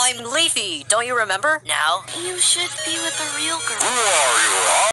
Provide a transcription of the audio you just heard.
I'm Leafy, don't you remember? No. You should be with the real girl. Who are you?